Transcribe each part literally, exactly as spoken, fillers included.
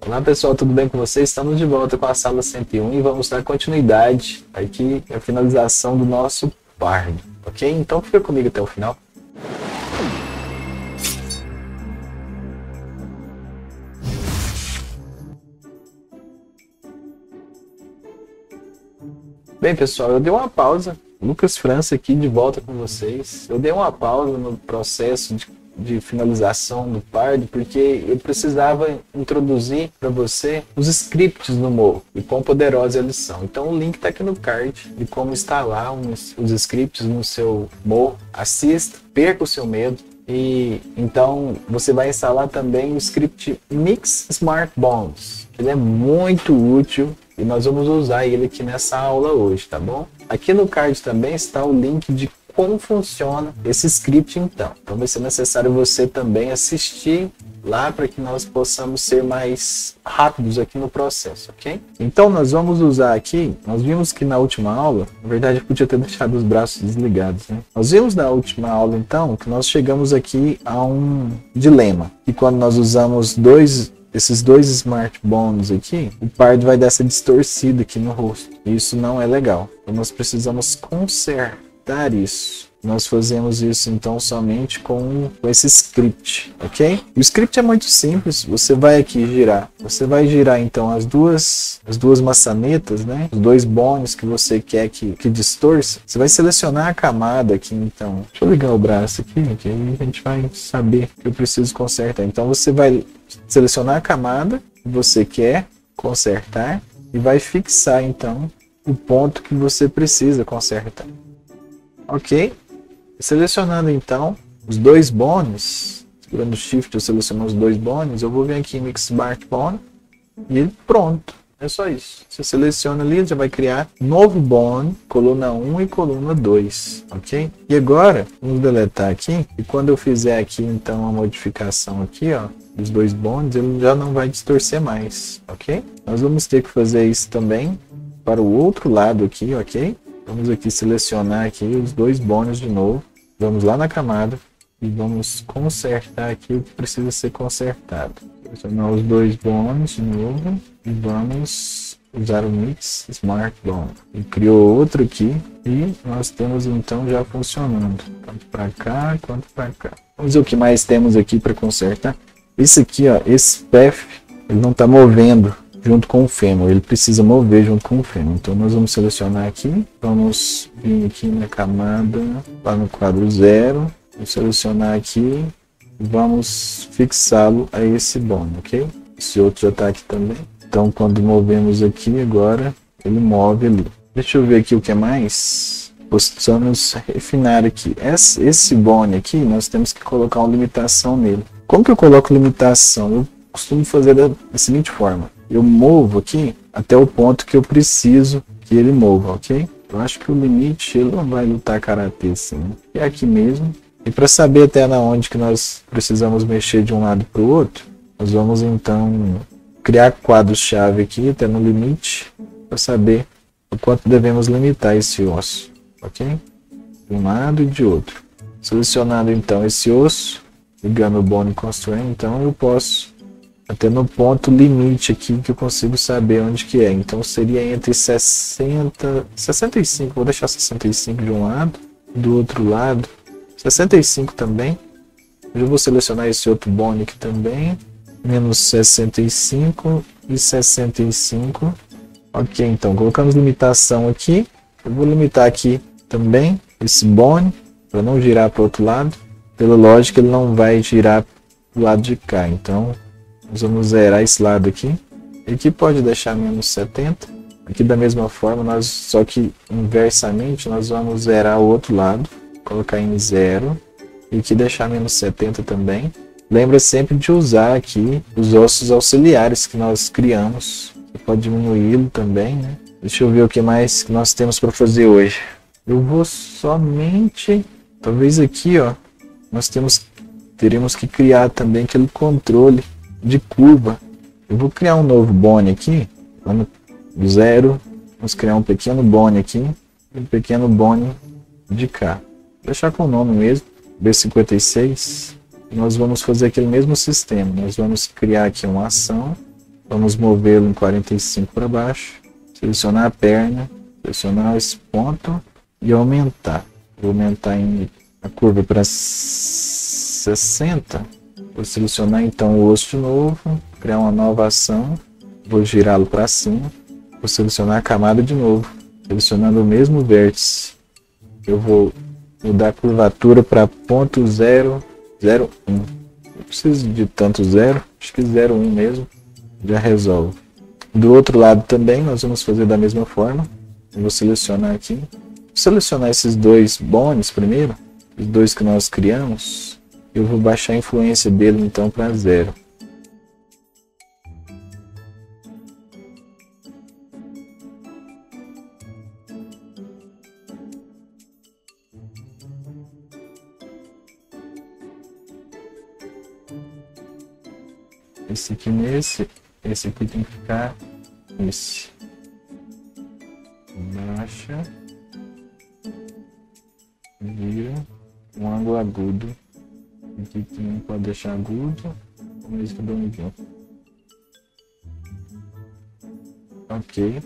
Olá pessoal, tudo bem com vocês? Estamos de volta com a sala cento e um e vamos dar continuidade aqui à finalização do nosso Pard, ok? Então fica comigo até o final. Bem pessoal, eu dei uma pausa, Lucas França aqui de volta com vocês. Eu dei uma pausa no processo de de finalização do Pard, porque eu precisava introduzir para você os scripts do Moho e quão poderosa eles são. Então o link está aqui no card de como instalar uns, os scripts no seu Moho. Assista, perca o seu medo. E então você vai instalar também o script Mix Smart Bonds. Ele é muito útil e nós vamos usar ele aqui nessa aula hoje, tá bom? Aqui no card também está o link de como funciona esse script então. Então vai ser necessário você também assistir lá para que nós possamos ser mais rápidos aqui no processo, ok? Então nós vamos usar aqui, nós vimos que na última aula, na verdade eu podia ter deixado os braços desligados, né? Nós vimos na última aula então que nós chegamos aqui a um dilema. E quando nós usamos dois esses dois Smart Bonds aqui, o Pard vai dar essa distorcida aqui no rosto. Isso não é legal. Então nós precisamos consertar isso. Nós fazemos isso então somente com, com esse script, ok? O script é muito simples. Você vai aqui girar. Você vai girar então as duas, as duas maçanetas, né? Os dois bonds que você quer que, que distorça. Você vai selecionar a camada aqui então. Deixa eu ligar o braço aqui, que aí a gente vai saber que eu preciso consertar. Então você vai selecionar a camada que você quer consertar e vai fixar então o ponto que você precisa consertar. Ok? Selecionando então os dois bonds, segurando o Shift eu seleciono os dois bonds, eu vou vir aqui em Mix Smart Bond e ele pronto. É só isso. Você seleciona ali, já vai criar novo bond, coluna um e coluna dois, ok? E agora, vamos deletar aqui, e quando eu fizer aqui então a modificação aqui, ó, dos dois bonds, ele já não vai distorcer mais, ok? Nós vamos ter que fazer isso também para o outro lado aqui, ok? Vamos aqui selecionar aqui os dois bonds de novo, vamos lá na camada e vamos consertar aqui o que precisa ser consertado. Selecionar os dois bonds de novo e vamos usar o Mix Smart Bond. E criou outro aqui e nós temos então já funcionando, tanto para cá quanto para cá. Vamos ver o que mais temos aqui para consertar. Esse aqui, ó, esse path, ele não está movendo junto com o fêmur, ele precisa mover junto com o fêmur. Então nós vamos selecionar aqui, vamos vir aqui na camada, lá no quadro zero, vamos selecionar aqui, vamos fixá-lo a esse bond, ok? Esse outro já está aqui também. Então quando movemos aqui agora, ele move ali. Deixa eu ver aqui o que é mais. Possamos refinar aqui. Esse, esse bond aqui, nós temos que colocar uma limitação nele. Como que eu coloco limitação? Eu costumo fazer da, da seguinte forma. Eu movo aqui até o ponto que eu preciso que ele mova, ok? Eu acho que o limite ele não vai lutar karatê assim, né? É aqui mesmo. E para saber até na onde que nós precisamos mexer de um lado para o outro, nós vamos então criar quadros-chave aqui até no limite para saber o quanto devemos limitar esse osso, ok? De um lado e de outro. Selecionado então esse osso, ligando o Bone Constraint, então eu posso até no ponto limite aqui que eu consigo saber onde que é. Então seria entre sessenta, sessenta e cinco, vou deixar sessenta e cinco de um lado, do outro lado, sessenta e cinco também. Eu vou selecionar esse outro bone aqui também, menos sessenta e cinco e sessenta e cinco. Ok, então colocamos limitação aqui, eu vou limitar aqui também esse bone, para não girar para o outro lado. Pela lógica ele não vai girar para o lado de cá, então nós vamos zerar esse lado aqui. Aqui pode deixar menos setenta. Aqui da mesma forma, nós, só que inversamente, nós vamos zerar o outro lado. Colocar em zero. E aqui deixar menos setenta também. Lembra sempre de usar aqui os ossos auxiliares que nós criamos. Você pode diminuí-lo também, né? Deixa eu ver o que mais que nós temos para fazer hoje. Eu vou somente... Talvez aqui, ó, nós temos, teremos que criar também aquele controle de curva. Eu vou criar um novo bone aqui, vamos zero, vamos criar um pequeno bone aqui, um pequeno bone de cá. Vou deixar com o nome mesmo, B cinquenta e seis. E nós vamos fazer aquele mesmo sistema. Nós vamos criar aqui uma ação, Vamos movê-lo em quarenta e cinco para baixo. Selecionar a perna, selecionar esse ponto e aumentar. Vou aumentar em, a curva para sessenta. Vou selecionar então o osso de novo, criar uma nova ação. Vou girá-lo para cima. Vou selecionar a camada de novo, selecionando o mesmo vértice. Eu vou mudar a curvatura para ponto zero zero um. Não preciso de tanto zero, acho que zero um mesmo, já resolve. Do outro lado também nós vamos fazer da mesma forma. Eu vou selecionar aqui. Vou selecionar esses dois bones primeiro, os dois que nós criamos. Eu vou baixar a influência dele então para zero. Esse aqui nesse, esse aqui tem que ficar nesse. Baixa, vira, um ângulo agudo. Aqui também pode deixar agudo, como esse que eu dou um aqui. Ok.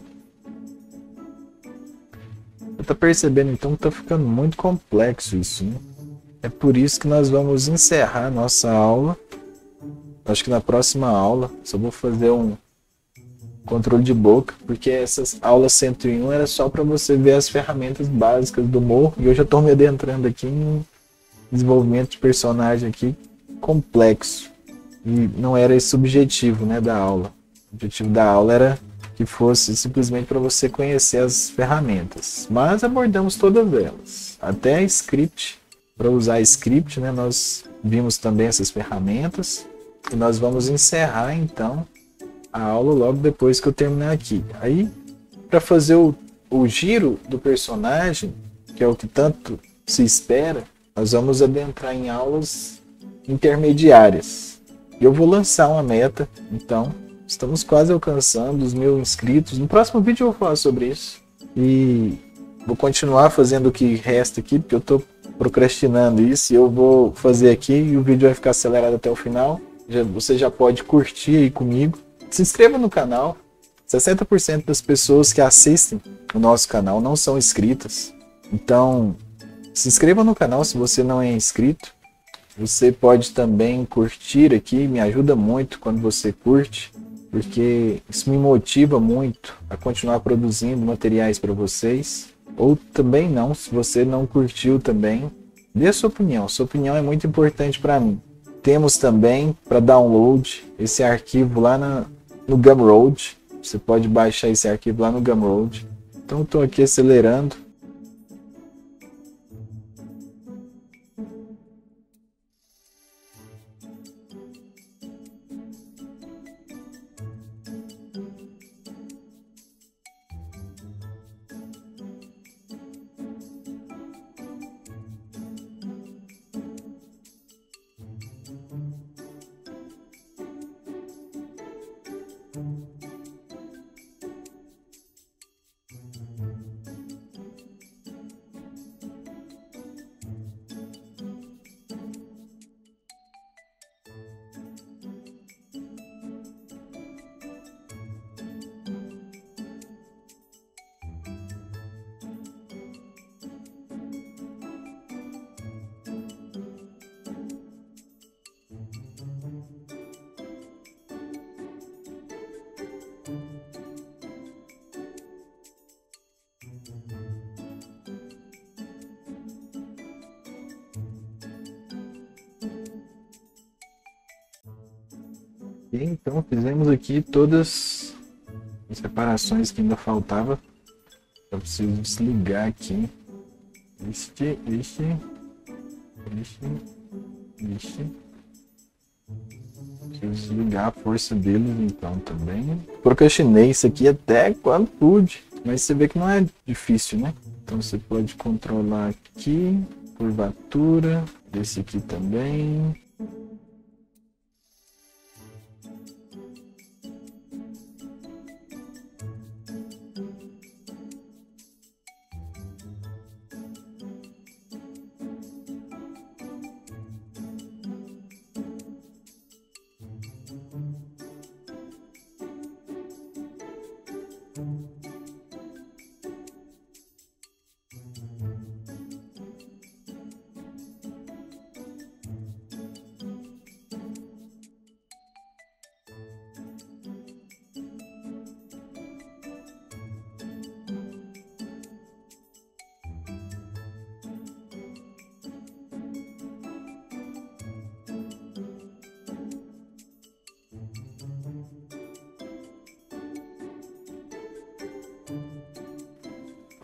Você tá percebendo então que tá ficando muito complexo isso, né? É por isso que nós vamos encerrar nossa aula. Acho que na próxima aula só vou fazer um controle de boca, porque essas aulas cento e um era só para você ver as ferramentas básicas do Morro, e eu já estou me adentrando aqui em desenvolvimento de personagem aqui complexo, e não era esse o objetivo, né, da aula. O objetivo da aula era que fosse simplesmente para você conhecer as ferramentas, mas abordamos todas elas, até a script. Para usar script, né, nós vimos também essas ferramentas. E nós vamos encerrar então a aula logo depois que eu terminar aqui. Aí, para fazer o, o giro do personagem, que é o que tanto se espera, nós vamos adentrar em aulas intermediárias. E eu vou lançar uma meta, então estamos quase alcançando os mil inscritos. No próximo vídeo eu vou falar sobre isso. E vou continuar fazendo o que resta aqui, porque eu estou procrastinando isso. E eu vou fazer aqui e o vídeo vai ficar acelerado até o final. Já, você já pode curtir aí comigo. Se inscreva no canal. sessenta por cento das pessoas que assistem o nosso canal não são inscritas. Então, se inscreva no canal se você não é inscrito. Você pode também curtir aqui. Me ajuda muito quando você curte, porque isso me motiva muito a continuar produzindo materiais para vocês. Ou também não, se você não curtiu também, dê a sua opinião. Sua opinião é muito importante para mim. Temos também para download esse arquivo lá na, no Gumroad. Você pode baixar esse arquivo lá no Gumroad. Então estou aqui acelerando. E então fizemos aqui todas as separações que ainda faltava. Eu preciso desligar aqui este, este, este, este. Preciso desligar a força deles então também. Procrastinei isso aqui até quando pude, mas você vê que não é difícil, né? Então você pode controlar aqui, curvatura, desse aqui também.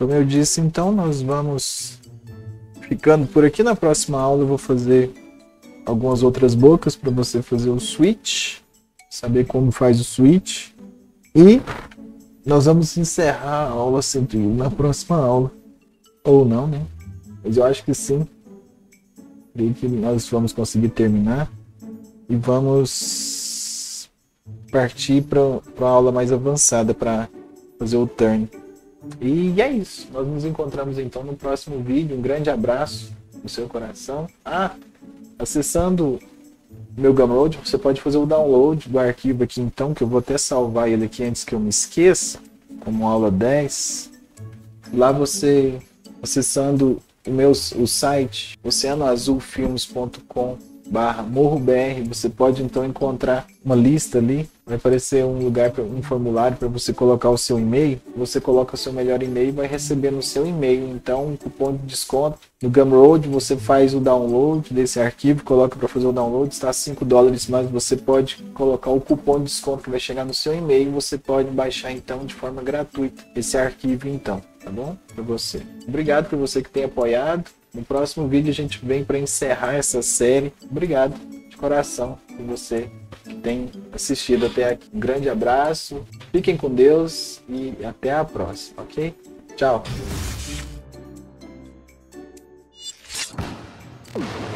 Como eu disse, então, nós vamos ficando por aqui. Na próxima aula eu vou fazer algumas outras bocas para você fazer o switch, saber como faz o switch. E nós vamos encerrar a aula cento e um na próxima aula. Ou não, né? Mas eu acho que sim. Creio que nós vamos conseguir terminar. E vamos partir para uma aula mais avançada para fazer o turn. E é isso. Nós nos encontramos então no próximo vídeo. Um grande abraço no seu coração. Ah, acessando meu Gumroad, você pode fazer o download do arquivo aqui então, que eu vou até salvar ele aqui antes que eu me esqueça, como aula dez. Lá você, acessando o meu o site oceano azul filmes ponto com barra morro br, você pode então encontrar uma lista ali, vai aparecer um lugar, pra, um formulário para você colocar o seu e-mail. Você coloca o seu melhor e-mail e vai receber no seu e-mail então um cupom de desconto. No Gumroad você faz o download desse arquivo, coloca para fazer o download, está cinco dólares, mas você pode colocar o cupom de desconto que vai chegar no seu e-mail e você pode baixar então de forma gratuita esse arquivo então, tá bom? Para você. Obrigado por você que tem apoiado. No próximo vídeo a gente vem para encerrar essa série. Obrigado de coração por você que tem assistido até aqui. Um grande abraço, fiquem com Deus e até a próxima, ok? Tchau!